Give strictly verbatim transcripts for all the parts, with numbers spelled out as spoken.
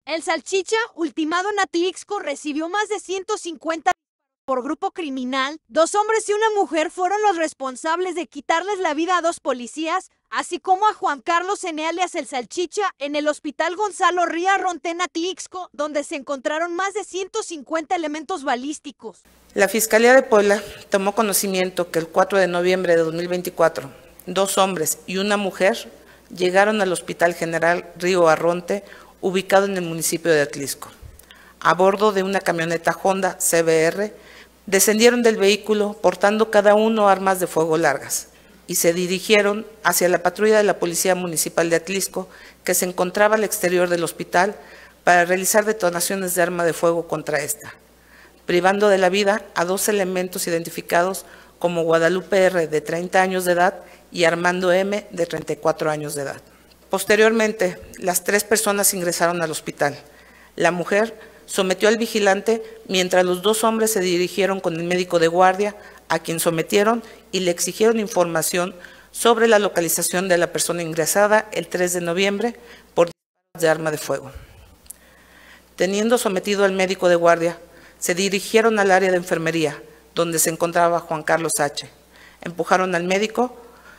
El Salchicha, ultimado en Atlixco, recibió más de ciento cincuenta por grupo criminal. Dos hombres y una mujer fueron los responsables de quitarles la vida a dos policías, así como a Juan Carlos N. alias El Salchicha, en el Hospital Gonzalo Ría Ronté en Atlixco, donde se encontraron más de ciento cincuenta elementos balísticos. La Fiscalía de Puebla tomó conocimiento que el cuatro de noviembre de dos mil veinticuatro, dos hombres y una mujer llegaron al Hospital General Río Arronte, ubicado en el municipio de Atlixco. A bordo de una camioneta Honda C B R, descendieron del vehículo portando cada uno armas de fuego largas y se dirigieron hacia la patrulla de la Policía Municipal de Atlixco, que se encontraba al exterior del hospital, para realizar detonaciones de arma de fuego contra esta, privando de la vida a dos elementos identificados como Guadalupe R., de treinta años de edad, y Armando M., de treinta y cuatro años de edad. Posteriormente, las tres personas ingresaron al hospital. La mujer sometió al vigilante, mientras los dos hombres se dirigieron con el médico de guardia, a quien sometieron y le exigieron información sobre la localización de la persona ingresada el tres de noviembre por disparos de arma de fuego. Teniendo sometido al médico de guardia, se dirigieron al área de enfermería, donde se encontraba Juan Carlos H. Empujaron al médico,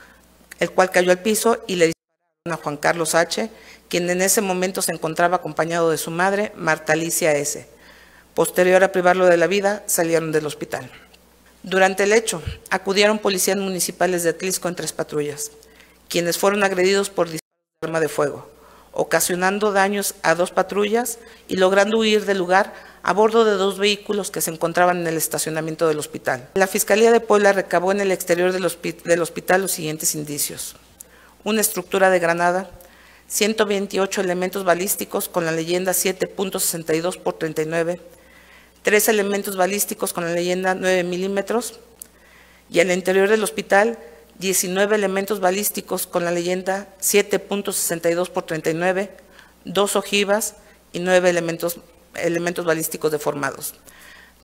el cual cayó al piso, y le dispararon a Juan Carlos H., quien en ese momento se encontraba acompañado de su madre, Marta Alicia S. Posterior a privarlo de la vida, salieron del hospital. Durante el hecho, acudieron policías municipales de Atlixco en tres patrullas, quienes fueron agredidos por disparos de arma de fuego, ocasionando daños a dos patrullas y logrando huir del lugar a bordo de dos vehículos que se encontraban en el estacionamiento del hospital. La Fiscalía de Puebla recabó en el exterior del, hospi- del hospital los siguientes indicios: una estructura de granada, ciento veintiocho elementos balísticos con la leyenda siete punto sesenta y dos por treinta y nueve, tres elementos balísticos con la leyenda nueve milímetros, y al interior del hospital diecinueve elementos balísticos con la leyenda siete punto sesenta y dos por treinta y nueve, dos ojivas y nueve elementos, elementos balísticos deformados.